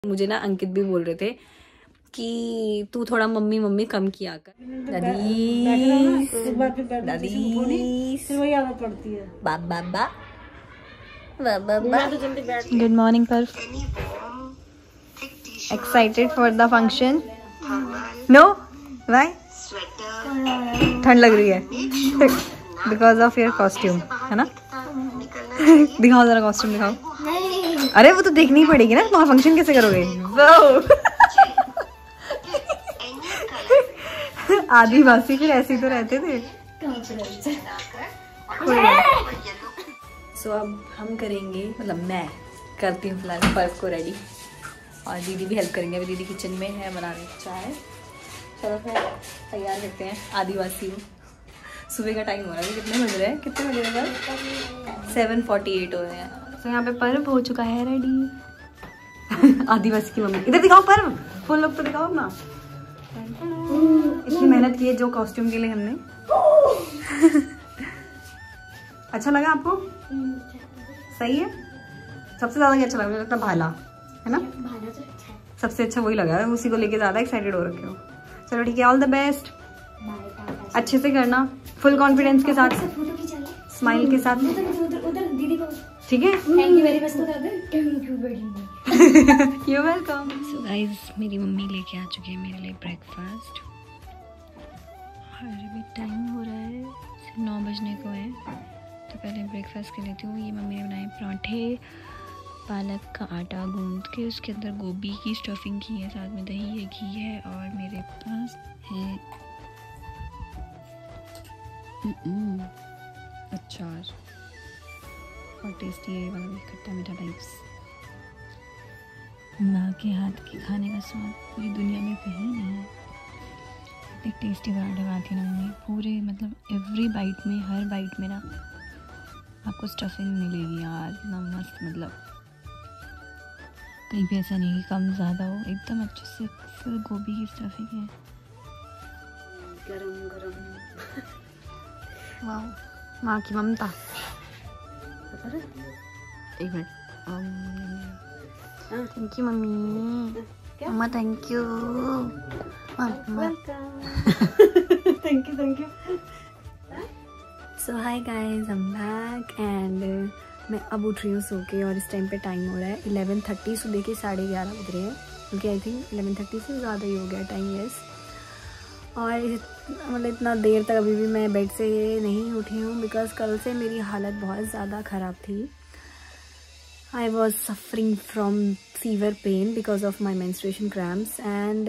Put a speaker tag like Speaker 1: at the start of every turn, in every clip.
Speaker 1: मुझे ना अंकित भी बोल रहे थे कि तू थोड़ा मम्मी मम्मी कम किया कर। गुड मॉर्निंग पर excited for the function? No why? ठंड लग रही है बिकॉज ऑफ योर कॉस्ट्यूम, है ना? दिखाओ जरा कॉस्ट्यूम दिखाओ। अरे वो तो देखनी पड़ेगी ना, वहाँ फंक्शन कैसे करोगे? आदिवासी फिर ऐसे ही तो रहते थे। सो अब हम करेंगे, मतलब मैं करती हूँ फिलहाल पर्व को रेडी, और दीदी भी हेल्प करेंगे। अभी दीदी किचन में है बना रही चाय। चलो फिर तैयार करते हैं आदिवासी को। सुबह का टाइम हो रहा है, कितने बज रहे हैं? कितने बज रहे हैं? 7:48 हो रहे हैं। तो यहाँ पे पर्व हो चुका है रेडी। आदिवासी की मम्मी इधर दिखाओ, पर्व फुल लोग तो दिखाओ अपना। इतनी मेहनत की है जो कॉस्ट्यूम के लिए हमने। अच्छा लगा आपको? सही है। सबसे ज्यादा क्या अच्छा लगा? मुझे लगता है भाला, है ना? सबसे अच्छा वही लगा है, उसी को लेके ज्यादा एक्साइटेड हो रखे हो। चलो ठीक है, ऑल द बेस्ट। अच्छे से करना, फुल कॉन्फिडेंस के साथ, स्माइल के साथ, ठीक है?
Speaker 2: Thank you very much.
Speaker 1: You welcome. So guys, मेरी मम्मी लेके आ चुकी है मेरे लिए ब्रेकफास्ट, और अभी टाइम हो रहा है 9 बजने को है। तो पहले ब्रेकफास्ट कर लेती हूँ। ये मम्मी ने बनाए पराठे, पालक का आटा गूंद के उसके अंदर गोभी की स्टफिंग की है, साथ में दही है, घी है, और मेरे पास है अचार, और टेस्टी है वाला भी, खट्टा मीठा टाइप्स। माँ के हाथ के खाने का स्वाद पूरी दुनिया में कहीं नहीं है। एक टेस्टी पराठा बनाती है ना मम्मी, पूरे मतलब एवरी बाइट में, हर बाइट में ना आपको स्टफिंग मिलेगी यार, इतना मस्त, मतलब कहीं भी ऐसा नहीं कि कम ज़्यादा हो, एकदम अच्छे से फुल गोभी की स्टफिंग है। गरम गरम। वाह, माँ की ममता। एक मिनट। Thank you mummy. Mamma thank you. Thank you. So hi guys, I am back and मैं अब उठ रही हूँ सो के, और इस टाइम पे टाइम हो रहा है 11:30, सुबह के 11:30 बज रहे हैं, क्योंकि आई थिंक 11:30 से ज़्यादा ही हो गया टाइम, यस। और मतलब इतना देर तक अभी भी मैं बेड से नहीं उठी हूँ, बिकॉज कल से मेरी हालत बहुत ज़्यादा ख़राब थी। I was suffering from fever pain because of my menstruation cramps, and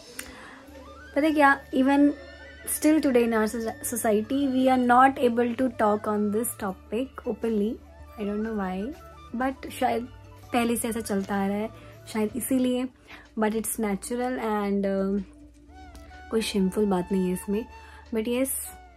Speaker 1: पता है क्या, even still today in our society we are not able to talk on this topic openly. I don't know why, but शायद पहले से ऐसा चलता आ रहा है, शायद इसीलिए, but it's natural and कोई शेमफुल बात नहीं है इसमें, but yes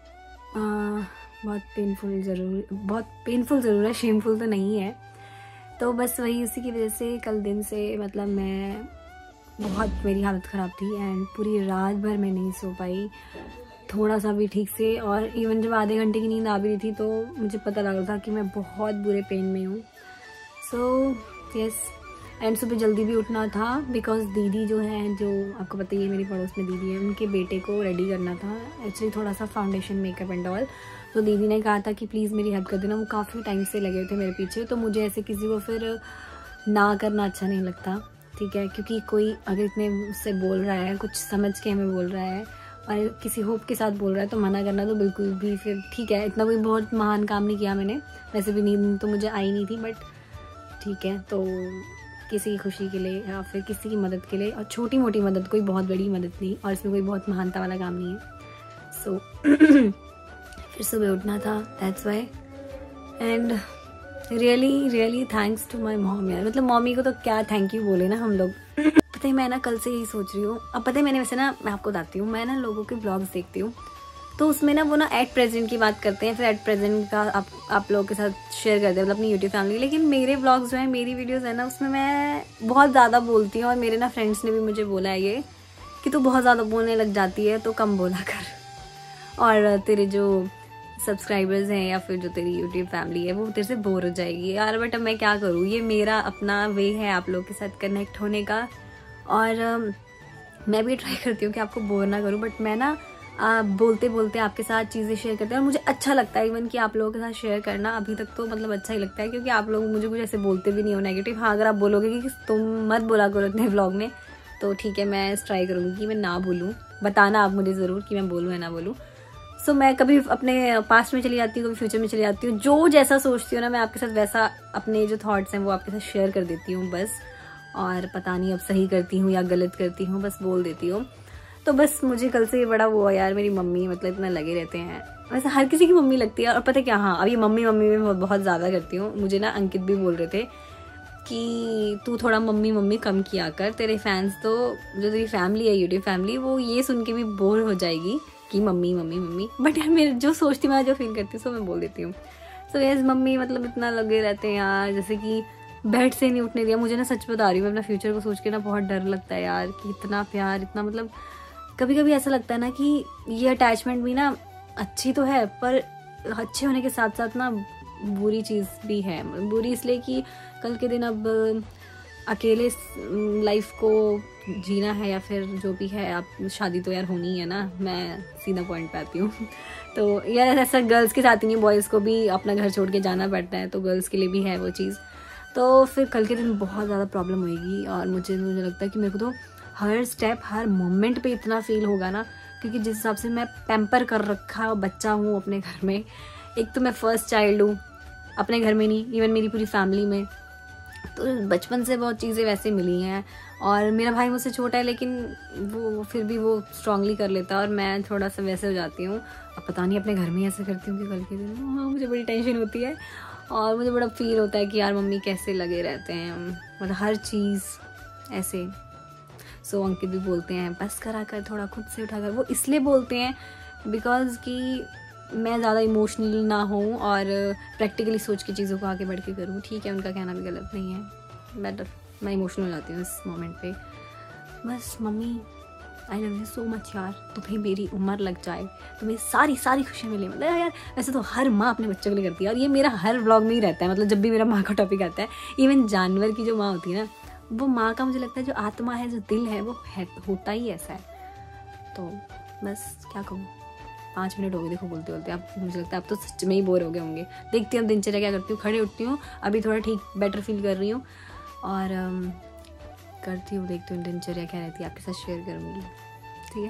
Speaker 1: बहुत पेनफुल ज़रूर है, शेमफुल तो नहीं है। तो बस वही, उसी की वजह से कल दिन से मतलब मैं बहुत, मेरी हालत ख़राब थी, एंड पूरी रात भर मैं नहीं सो पाई थोड़ा सा भी ठीक से, और इवन जब आधे घंटे की नींद आ भी रही थी तो मुझे पता लग रहा था कि मैं बहुत बुरे पेन में हूँ। सो यस, एंड सुबह जल्दी भी उठना था, बिकॉज दीदी जो है, जो आपको पता ही है मेरी पड़ोस में दीदी है, उनके बेटे को रेडी करना था एक्चुअली, थोड़ा सा फाउंडेशन मेकअप एंड ऑल। तो दीदी ने कहा था कि प्लीज़ मेरी हेल्प कर देना, वो काफ़ी टाइम से लगे हुए थे मेरे पीछे, तो मुझे ऐसे किसी को फिर ना करना अच्छा नहीं लगता, ठीक है? क्योंकि कोई अगर इतने मुझसे बोल रहा है, कुछ समझ के हमें बोल रहा है, और किसी होप के साथ बोल रहा है, तो मना करना तो बिल्कुल भी फिर ठीक है। इतना कोई बहुत महान काम नहीं किया मैंने, वैसे भी नींद तो मुझे आई नहीं थी, बट ठीक है, तो किसी की खुशी के लिए या फिर किसी की मदद के लिए, और छोटी मोटी मदद, कोई बहुत बड़ी मदद नहीं, और इसमें कोई बहुत महानता वाला काम नहीं है। सो फिर सुबह उठना था, that's why, and really thanks to my mom यार, मतलब मॉमी को तो क्या थैंक यू बोले ना हम लोग। पता है मैं ना कल से यही सोच रही हूँ, अब पता है मैंने वैसे ना, मैं आपको बताती हूँ, मैं ना लोगों के ब्लॉग्स देखती हूँ, तो उसमें ना वो ना एट प्रेजेंट की बात करते हैं, फिर एट प्रेजेंट का आप लोगों के साथ शेयर करते हैं, मतलब अपनी यूट्यूब फैमिली। लेकिन मेरे ब्लॉग्स जो है, मेरी वीडियोज़ है ना, उसमें मैं बहुत ज़्यादा बोलती हूँ, और मेरे ना फ्रेंड्स ने भी मुझे बोला है ये कि तू बहुत ज़्यादा बोलने लग जाती है, तो कम बोला कर, और तेरे जो सब्सक्राइबर्स हैं या फिर जो तेरी यूट्यूब फैमिली है वो तेरे से बोर हो जाएगी यार। बट अब मैं क्या करूँ, ये मेरा अपना वे है आप लोग के साथ कनेक्ट होने का, और मैं भी ट्राई करती हूँ कि आपको बोर ना करूँ। बट मैं ना बोलते बोलते आपके साथ चीज़ें शेयर करते हैं और मुझे अच्छा लगता है इवन कि आप लोगों के साथ शेयर करना। अभी तक तो मतलब अच्छा ही लगता है क्योंकि आप लोग मुझे कुछ ऐसे बोलते भी नहीं हो नेगेटिव। हाँ, अगर आप बोलोगे कि तुम मत बोला करो इतने व्लॉग में तो ठीक है, मैं ट्राई करूँगी कि मैं ना बोलूँ। बताना आप मुझे ज़रूर कि मैं बोलूँ या ना बोलूँ। सो मैं कभी अपने पास्ट में चली जाती हूँ, कभी फ्यूचर में चली जाती हूँ। जो जैसा सोचती हूँ ना मैं आपके साथ वैसा अपने जो थॉट्स हैं वो आपके साथ शेयर कर देती हूँ बस। और पता नहीं अब सही करती हूँ या गलत करती हूँ, बस बोल देती हूँ। तो बस मुझे कल से ये बड़ा वो यार, मेरी मम्मी मतलब इतना लगे रहते हैं। वैसे हर किसी की मम्मी लगती है। और पता है क्या, हाँ अब ये मम्मी में बहुत ज़्यादा करती हूँ। मुझे ना अंकित भी बोल रहे थे कि तू थोड़ा मम्मी कम किया कर, तेरे फैंस तो जो तेरी फैमिली है यूट्यूब फैमिली वो ये सुन के भी बोर हो जाएगी कि मम्मी। बट यार मेरे जो सोचती मैं जो फील करती हूँ सो मैं बोल देती हूँ। सो यस मम्मी मतलब इतना लगे रहते हैं यार, जैसे कि बेड से नहीं उठने दिया। मुझे ना सच बता रही हूँ, मैं अपना फ्यूचर को सोच के ना बहुत डर लगता है यार कि इतना प्यार, इतना मतलब कभी कभी ऐसा लगता है ना कि ये अटैचमेंट भी ना अच्छी तो है पर अच्छे होने के साथ साथ ना बुरी चीज़ भी है। बुरी इसलिए कि कल के दिन अब अकेले लाइफ को जीना है या फिर जो भी है, आप शादी तो यार होनी है ना, मैं सीधा पॉइंट पे आती हूँ। तो यार ऐसा गर्ल्स के साथ ही नहीं, बॉयज़ को भी अपना घर छोड़ के जाना पड़ता है, तो गर्ल्स के लिए भी है वो चीज़। तो फिर कल के दिन बहुत ज़्यादा प्रॉब्लम होएगी और मुझे लगता है कि मेरे को तो हर स्टेप हर मोमेंट पे इतना फील होगा ना, क्योंकि जिस हिसाब से मैं पैम्पर कर रखा बच्चा हूँ अपने घर में। एक तो मैं फर्स्ट चाइल्ड हूँ अपने घर में, नहीं इवन मेरी पूरी फैमिली में, तो बचपन से बहुत चीज़ें वैसे मिली हैं। और मेरा भाई मुझसे छोटा है लेकिन वो फिर भी वो स्ट्रांगली कर लेता है और मैं थोड़ा सा वैसे हो जाती हूँ। अब पता नहीं अपने घर में ऐसे करती हूँ कि कल के दिन हाँ मुझे बड़ी टेंशन होती है और मुझे बड़ा फील होता है कि यार मम्मी कैसे लगे रहते हैं, मतलब हर चीज़ ऐसे। सो अंकित भी बोलते हैं बस करा कर, थोड़ा खुद से उठा कर। वो इसलिए बोलते हैं बिकॉज कि मैं ज़्यादा इमोशनल ना हूँ और प्रैक्टिकली सोच के चीज़ों को आगे बढ़ के करूँ। ठीक है, उनका कहना भी गलत नहीं है, बेटर मैं इमोशनल हो जाती हूँ इस मोमेंट पे। बस mummy I love you so much यार, तुम्हें मेरी उम्र लग जाए, तुम्हें सारी खुशियाँ मिले। मतलब यार वैसे तो हर माँ अपने बच्चों के लिए करती है और ये मेरा हर व्लॉग में ही रहता है। मतलब जब भी मेरा माँ का टॉपिक आता है, इवन जानवर की जो माँ होती है ना, वो माँ का मुझे लगता है जो आत्मा है, जो दिल है, वो है होता ही ऐसा है। तो बस क्या कहूँ, 5 मिनट हो गए देखो बोलते बोलते। अब मुझे लगता है अब तो सच में ही बोर हो गए होंगे। देखती हूँ दिनचर्या क्या करती हूँ, खड़े उठती हूँ, अभी थोड़ा ठीक बेटर फील कर रही हूँ और करती हूँ, देखती हूँ दिनचर्या क्या रहती है, आपके साथ शेयर करूँगी। ठीक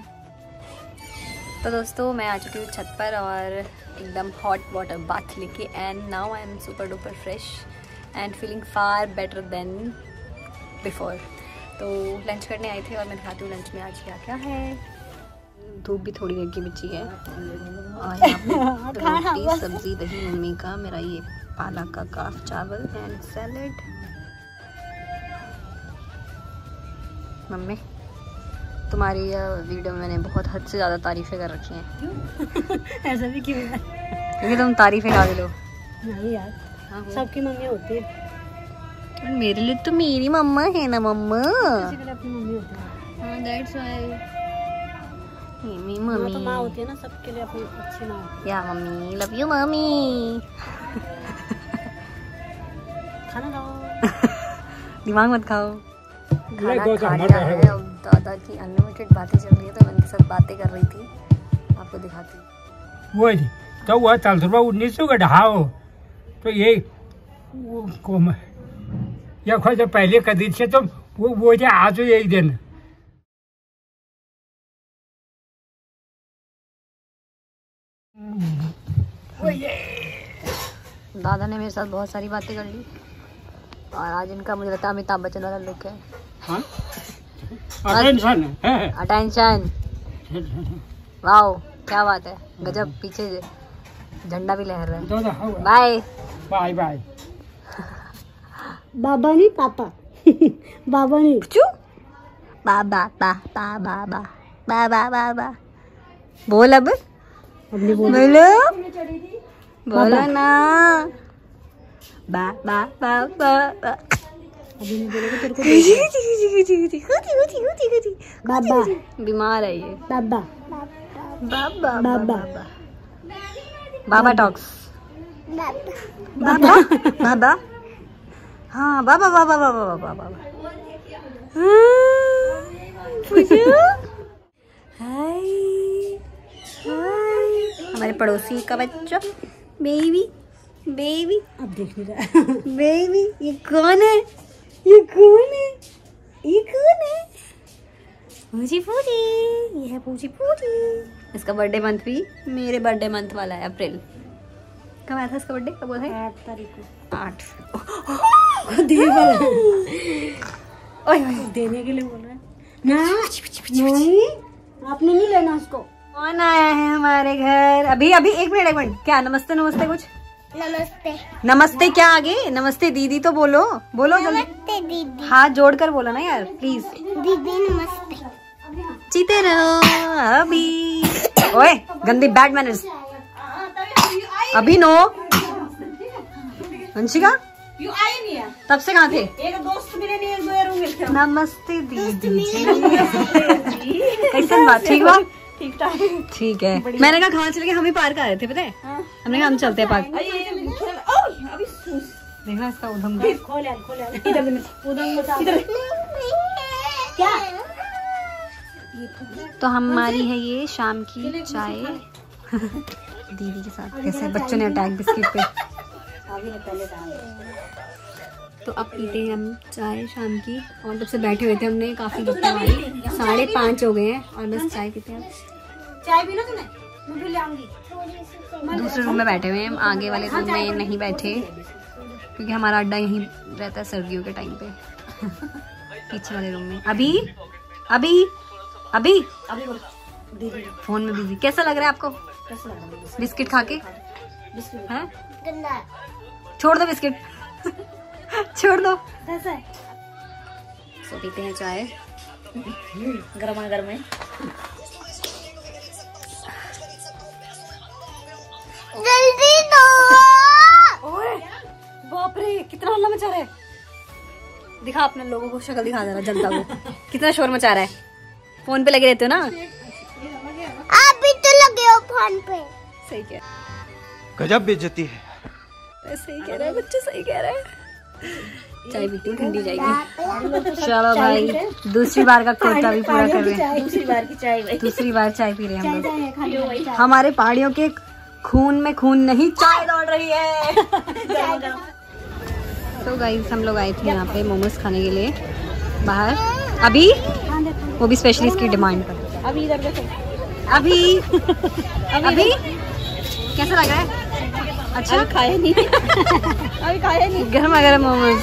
Speaker 1: है, तो दोस्तों मैं आ चुकी हूँ छत पर और एकदम हॉट वाटर बाथ लेके, and now I am super duper fresh and feeling far better than before. तो लंच करने आई थी और मैं दिखाती हूँ लंच में आज क्या क्या है। धूप भी थोड़ी लगी बिची है और यहाँ पे रोटी सब्जी दही मम्मी का, मेरा ये पालक का काफ चावल एंड सैलेड। मम्मी तुम्हारी वीडियो में मैंने बहुत हद से ज़्यादा तारीफ़ें कर रखी हैं।
Speaker 2: ऐसा भी क्यों है?
Speaker 1: क्योंकि तुम तारीफ़ें काबिल हो।
Speaker 2: नहीं यार, सबकी मम्मी होती है।
Speaker 1: मेरे लिए तो मेरी मम्मा है ना मम्मा,
Speaker 2: किसी के लिए अपनी मम्मी होती है।
Speaker 1: हाँ दैट्स व्हाई मेरी मम्मी
Speaker 2: तो माँ होती है ना, सबके लिए अपनी अच्छी माँ होती है।
Speaker 1: या मम्मी लव यू मम्मी।
Speaker 2: खाना खाओ।
Speaker 1: दिमाग मत खाओ। खाना खा लिया है। अब दादा की अनलिमिटेड बातें चल रही है तो मैं उनके साथ बातें कर रही थी, आपको दिखाती हूँ।
Speaker 3: वो तो वह तलसुरबा 1900 का ढाओ तो ये या खोज पहले कदीर से तो वो आज एक दिन
Speaker 1: दादा ने मेरे साथ बहुत सारी बातें कर ली और आज इनका मुझे लगता है अमिताभ बच्चन वाला लुक है। अटेंशन वाओ क्या बात है, गजब। पीछे झंडा भी लहर रहा है। Bye
Speaker 3: bye bye.
Speaker 2: बाबा नहीं पापा। बाबा नहीं
Speaker 1: बाबा बाबा बाबा बाबा बोल अब बोलो ना बाबा बीमार है ये।
Speaker 2: बाबा
Speaker 1: बाबा बाबा बाबा टॉक्स। बाबा बाबा हाँ बाबा बाबा बाबा बाबा बाबा। हाय हाय हमारे पड़ोसी का बच्चा बेबी बेबी।
Speaker 2: अब देख नहीं रहा
Speaker 1: बेबी। ये कौन है? ये कौन है? ये कौन है? पूजी पूजी। ये है पूजी पूजी। इसका बर्थडे मंथ भी मेरे बर्थडे मंथ वाला है, अप्रैल। कब आया था इसका बर्थडे? कब हुआ था?
Speaker 2: 8 तारीख को।
Speaker 1: 8।
Speaker 2: देने के लिए बोल रहे हैं ना। नहीं आपने नहीं लेना उसको।
Speaker 1: कौन आया है हमारे घर? अभी अभी एक मिनट। क्या नमस्ते नमस्ते कुछ?
Speaker 4: नमस्ते।
Speaker 1: नमस्ते क्या आगे? नमस्ते दीदी तो बोलो बोलो जल्दी।
Speaker 4: नमस्ते दीदी।
Speaker 1: हाथ जोड़ कर बोलो ना यार प्लीज।
Speaker 4: दीदी नमस्ते।
Speaker 1: जीते रहो अभी। ओए गंदी बैड मैनर्स। अभी नो वंशिका
Speaker 2: यू आए नहीं है
Speaker 1: तब से कहाँ थे?
Speaker 2: एक दोस्त मिले नहीं, 1-2 रूम मिलते।
Speaker 1: नमस्ते दीदी जी। कैसे बात? ठीक हुआ?
Speaker 2: ठीक ठाक।
Speaker 1: ठीक है। मैंने कहा कहाँ चले गए? हम ही पार्क आ रहे थे पता है। हमने कहा हम चलते हैं पार्क।
Speaker 2: अभी
Speaker 1: देखना इसका उधम
Speaker 2: खोल इधर क्या
Speaker 1: तो हमारी है ये शाम की चाय दीदी के साथ। कैसे बच्चों ने अटैक बिस्किट पे। तो अब पीते हैं हम चाय शाम की। और तब से बैठे हुए थे हमने काफी गप्पे मारी। 5:30 हो गए हैं और बस चाय पीते हैं।
Speaker 2: चाय पीना तूने? मैं भी ले आऊंगी।
Speaker 1: दूसरे रूम में बैठे हुए हैं, हम आगे वाले रूम में नहीं बैठे क्योंकि हमारा अड्डा यहीं रहता है सर्दियों के टाइम पे। पीछे वाले रूम में अभी अभी अभी
Speaker 2: दीदी
Speaker 1: फोन में बिजी। कैसा लग रहा है आपको
Speaker 2: कैसा लगा?
Speaker 1: बिस्किट खा के?
Speaker 2: बिस्किट
Speaker 1: हैं?
Speaker 4: गंदा।
Speaker 1: छोड़ दो बिस्किट। छोड़ दो।
Speaker 2: कैसा है?
Speaker 1: सो पीते हैं चाय।
Speaker 2: गरमा गर्म है।
Speaker 4: जल्दी दो।
Speaker 1: ओए बाप रे कितना हल्ला मचा रहा है। दिखा अपने लोगों को शक्ल दिखा जरा जनता को कितना शोर मचा रहा है। फोन पे लगे रहते हो ना?
Speaker 4: आप भी तो लगे हो फोन पे।
Speaker 1: सही कह
Speaker 5: गजब बेइज्जती है।
Speaker 1: सही कह रहा है बच्चे, सही कह रहा है। चाय पीती हूँ, ठंडी जाएगी। चलो भाई दूसरी बार का कोटा भी पूरा कर रहे हैं।
Speaker 2: दूसरी बार की चाय भाई।
Speaker 1: दूसरी बार चाय पी रहे हैं हम लोग। हमारे पहाड़ियों के खून में खून नहीं चाय दौड़ रही है। तो गाइस हम लोग आए थे यहाँ पे मोमोज खाने के लिए बाहर। अभी वो भी स्पेशली इसकी डिमांड पर।
Speaker 2: अभी इधर देखो।
Speaker 1: अभी अभी कैसा लग रहा है? अच्छा
Speaker 2: खाए नहीं। अभी खाए नहीं।
Speaker 1: गर्मा गर्म मोमोज।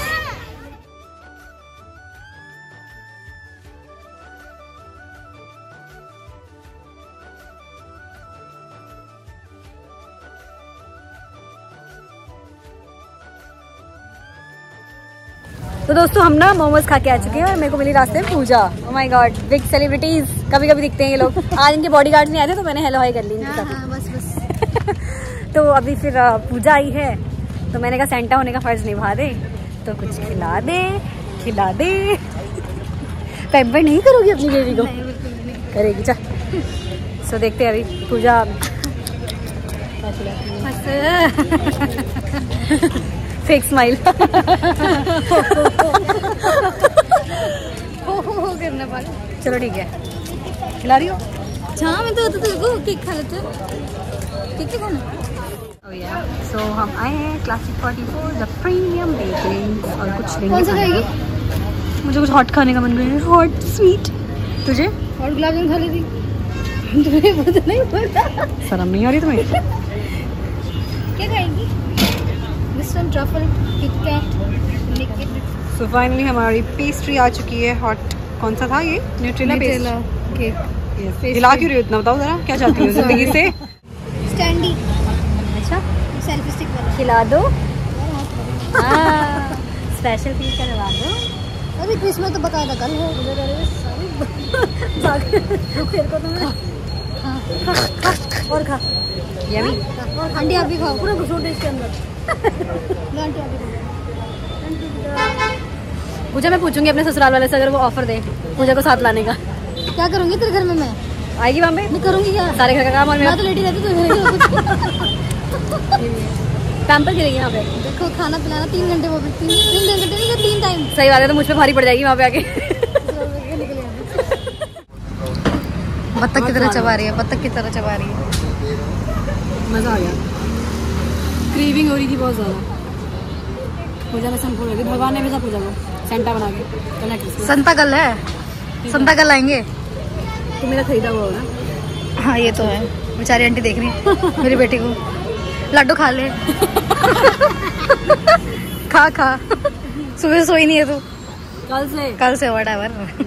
Speaker 1: तो दोस्तों हम ना मोमोज खा के आ चुके हैं और मेरे को मिली रास्ते में Pooja. Oh my god big celebrities कभी कभी दिखते हैं ये लोग। आज इनके बॉडीगार्ड्स नहीं आए थे तो मैंने हेलो हाय कर ली इनके साथ। बस तो अभी फिर पूजा आई है तो मैंने कहा सेंटा होने का फर्ज निभा दे तो कुछ खिला दे। पैम्पर नहीं करोगी अपनी बेबी को? करेगी चल। सो देखते हैं अभी पूजा। फेक स्माइल करना पड़ा। चलो ठीक है खिला रही हो?
Speaker 2: हाँ मैं तो तेरे को केक खा लेते हैं। केक खाना।
Speaker 1: सो हम आए हैं क्लासिक 44 द प्रीमियम बेकरी और कुछ लेंगे।
Speaker 2: कौन सा खाएगी?
Speaker 1: मुझे कुछ हॉट खाने का मन कर रहा है। Hot sweet. तुझे?
Speaker 2: और गुलाब जामुन खा लेती। तुम्हें पता नहीं पता।
Speaker 1: शर्म नहीं आ रही तुम्हें?
Speaker 2: क्या खाएगी? This one truffle Kit Kat.
Speaker 1: So finally हमारी पेस्ट्री आ चुकी है। हॉट कौन सा था ये? Nutella
Speaker 2: cake.
Speaker 1: खिला क्यों रही हो इतना? बताओ जरा क्या चाहती हो जिंदगी से?
Speaker 2: स्टैंडी।
Speaker 1: अच्छा
Speaker 2: सेल्फी स्टिक वाला
Speaker 1: खिला दो। स्पेशल फील करवा दो।
Speaker 2: अभी क्रिसमस तो बकायदा कल हो।
Speaker 1: और खा यमी।
Speaker 2: अंडे आप भी खाओ। पूरा घुसोटे इसके अंदर।
Speaker 1: पूजा मैं पूछूंगी अपने ससुराल वाले से अगर वो ऑफर दे पूजा को साथ लाने का।
Speaker 2: क्या करूंगी तेरे घर में? मैं
Speaker 1: आएगी वहाँ पे?
Speaker 2: नहीं करूंगी क्या?
Speaker 1: सारे घर का काम और
Speaker 2: मैं तो लेटी रहती तो
Speaker 1: पैम्पर गिरेगी यहाँ पे।
Speaker 2: देखो खाना पिलाना 3 घंटे वो भी 3 घंटे नहीं 3 टाइम।
Speaker 1: सही बात है, तो मुझ पे भारी पड़ जाएगी वहाँ पे आके।
Speaker 2: बत्तख की तरह चबा रही है, बत्तख की तरह चबा रही है।
Speaker 1: मज़ा आ गया। क्रीविंग हो रही थी बहुत ज़्यादा। पूजा में संपूर्ण होगी, भगवान ने हमेशा पूजा को सेंटा बना के कल क्रिसमस।
Speaker 2: संता कल है, संता कल आएंगे।
Speaker 1: तो मेरा खरीदा हुआ होगा।
Speaker 2: हाँ ये तो है। बेचारी आंटी देख रही है मेरी बेटी को। लड्डू खा ले। खा खा। सुबह सोई नहीं है तू? कल से व्हाटएवर।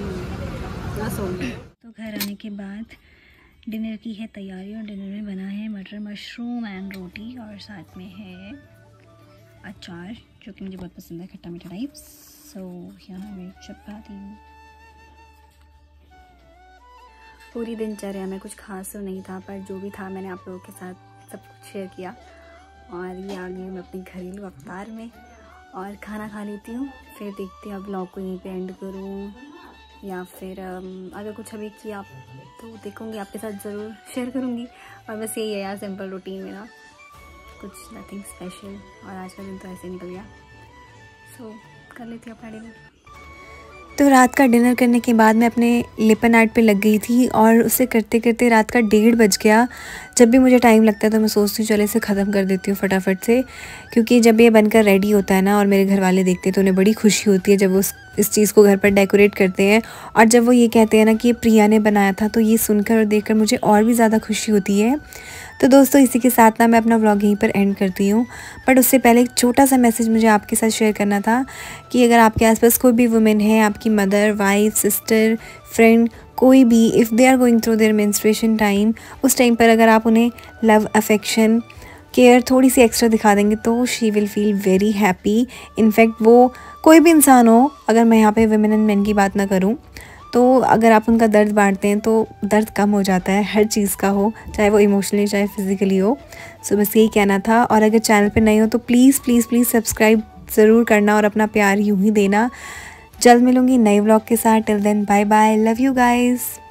Speaker 2: तो घर आने के बाद डिनर की है तैयारी और डिनर में बना है मटर मशरूम एंड रोटी और साथ में है अचार जो कि मुझे बहुत पसंद है, खट्टा मीठा टाइप। सो यहाँ में चपाती।
Speaker 1: पूरी दिनचर्या में कुछ खास तो नहीं था, पर जो भी था मैंने आप लोगों के साथ सब कुछ शेयर किया। और ये आ गई मैं अपने घरेलू अवतार में और खाना खा लेती हूँ, फिर देखती हूँ अब ब्लॉग को यहीं पे एंड करूँ या फिर अगर कुछ अभी किया तो देखूँगी, आपके साथ ज़रूर शेयर करूँगी। और बस यही है यार, सिंपल रूटीन मेरा, कुछ नथिंग स्पेशल। और आज का दिन तो ऐसे निकल गया। सो कर लेती हूँ अपना डिनर।
Speaker 6: तो रात का डिनर करने के बाद मैं अपने लिपन आर्ट पे लग गई थी और उसे करते करते रात का 1:30 बज गया। जब भी मुझे टाइम लगता है तो मैं सोचती हूँ चलो इसे ख़त्म कर देती हूँ फटाफट से, क्योंकि जब ये बनकर रेडी होता है ना और मेरे घर वाले देखते हैं तो उन्हें बड़ी खुशी होती है जब वो इस चीज़ को घर पर डेकोरेट करते हैं। और जब वो ये कहते हैं ना कि ये प्रिया ने बनाया था, तो ये सुनकर और देखकर मुझे और भी ज़्यादा खुशी होती है। तो दोस्तों इसी के साथ ना मैं अपना व्लॉग यहीं पर एंड करती हूँ। बट उससे पहले एक छोटा सा मैसेज मुझे आपके साथ शेयर करना था कि अगर आपके आसपास कोई भी वुमेन है, आपकी मदर, वाइफ, सिस्टर, फ्रेंड, कोई भी, if they are going through their menstruation time, उस टाइम पर अगर आप उन्हें लव, अफेक्शन, केयर थोड़ी सी एक्स्ट्रा दिखा देंगे तो she will feel very happy. In fact वो कोई भी इंसान हो, अगर मैं यहाँ पे वुमेन एंड मेन की बात ना करूँ, तो अगर आप उनका दर्द बांटते हैं तो दर्द कम हो जाता है, हर चीज़ का हो, चाहे वो इमोशनली चाहे फिज़िकली हो। सो बस यही कहना था। और अगर चैनल पे नए हो तो प्लीज़ प्लीज़ प्लीज़ सब्सक्राइब ज़रूर करना और अपना प्यार यूँ ही देना। जल्द मिलूँगी नए व्लॉग के साथ। Till then bye bye, love you guys.